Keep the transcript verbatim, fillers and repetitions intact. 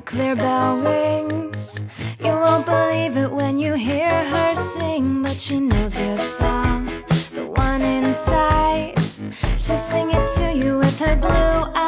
clear bell rings. You won't believe it when you hear her sing, but she knows your song, the one inside. She'll sing it to you with her blue eyes.